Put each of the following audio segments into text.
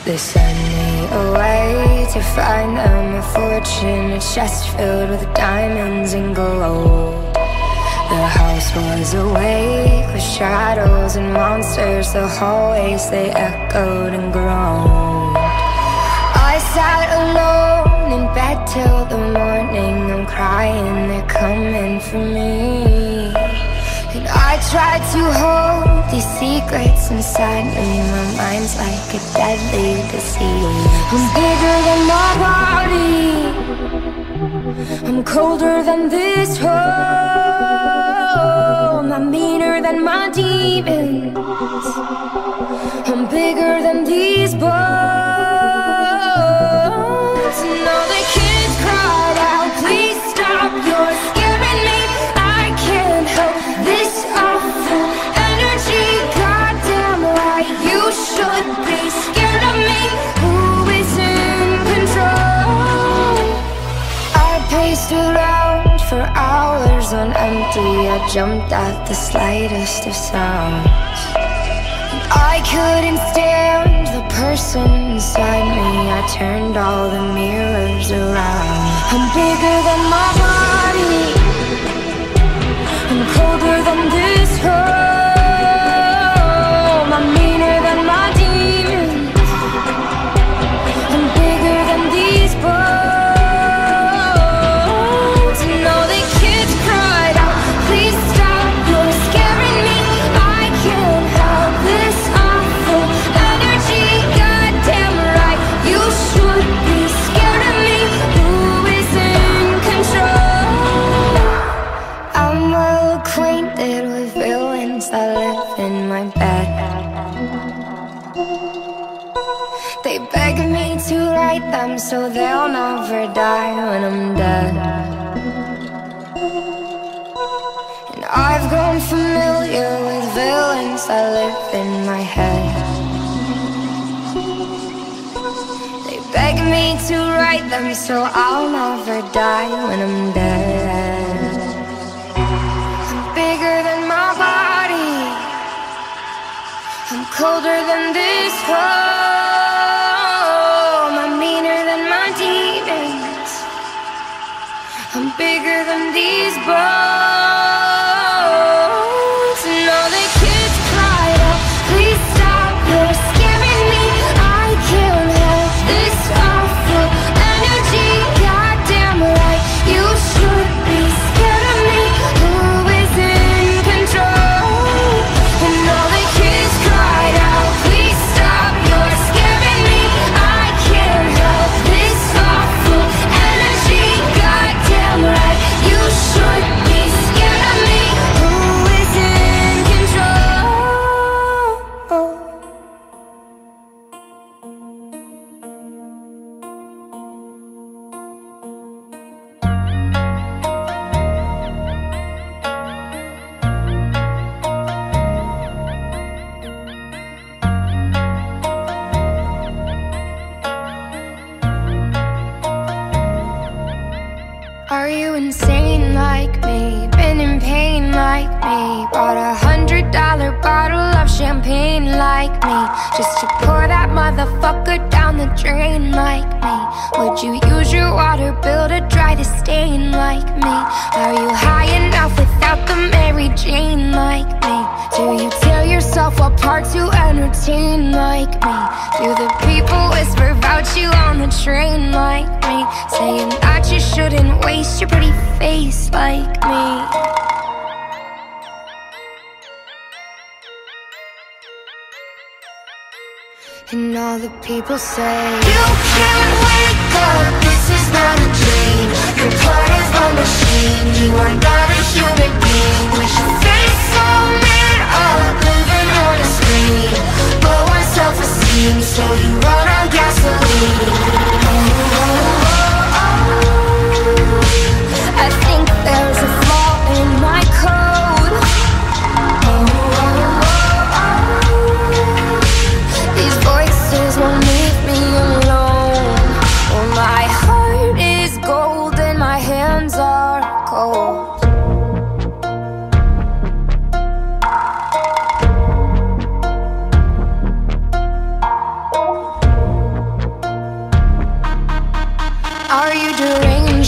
They send me away to find them a fortune, a chest filled with diamonds and gold. The house was awake with shadows and monsters. The hallways, they echoed and groaned. I sat alone in bed till the morning. I'm crying, they're coming for me. And I tried to hold these secrets inside me. My mind's like a deadly disease. I'm bigger than my body, I'm colder than this home. I'm meaner than my demons, I'm bigger than these bones. And all the kids cried out, please stop, you're scaring me. I can't help this awful energy. Goddamn right, you should be scared of me. Who is in control? I paced around for hours on empty. I jumped at the slightest of sounds. I couldn't stand the person inside me. I turned all the mirrors around. I'm bigger than my body, I'm colder than this home. I'm meaner than my demons, I'm bigger than these bones. And all the kids cried out, please stop, you're scaring me. I can't help this awful energy. Goddamn right, you should be scared of me. Who is in control? I'm well acquainted with villains that live in my bed. They beg me to write them so they'll never die when I'm dead. And I've grown familiar with villains that live in my head. They beg me to write them so I'll never die when I'm dead. I'm bigger than my body, I'm colder than this home. I'm meaner than my demons, I'm bigger than these bones. And all the kids cried out, please stop, you're scaring me. I can't help this awful energy. Goddamn right, you should be scared of me. Who is in control? And all the kids cried out, please stop, you're scaring me. I can't help this awful energy. Goddamn right, you should be scared of me. Who is in control? Are you insane like me? Been in pain like me? Bought $100 bottle of champagne like me, just to pour that motherfucker down the drain like me? Would you use your water bill to dry the stain like me? Are you high enough without the Mary Jane like me? Do you tear yourself apart to entertain like me? Do the people whisper about you on the train like me, saying that you shouldn't waste your pretty face like me? And all the people say, you can't wake up, this is not a dream. You're part of a machine, you are not a human being. With your face so made up, living on a screen. Low on self-esteem, so you run on gasoline. I think there's a flaw in my code. These voices won't leave me alone. Oh, my heart is gold and my hands are cold.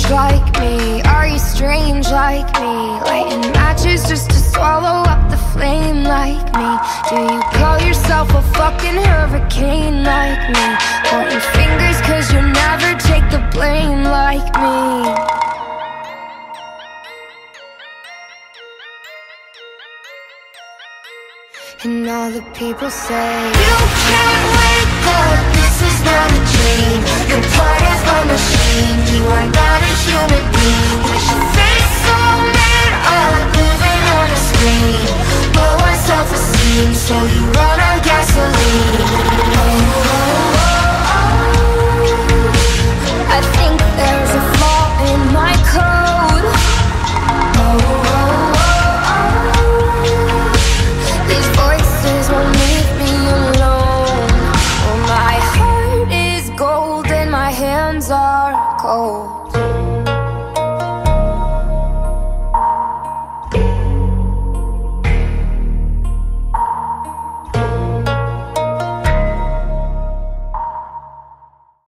like me? Are you strange like me? Lighting matches just to swallow up the flame like me? Do you call yourself a fucking hurricane like me? Pointing fingers cause you never take the blame like me. And all the people say, you can't wake up, this is not a dream. You're part of a machine, you are not a human being. Push your face so mad up, moving on a screen. Low on self-esteem, so you run on gasoline. I think there's a flaw in my code. These voices won't leave me alone. Oh, my heart is gold and my hands are cold.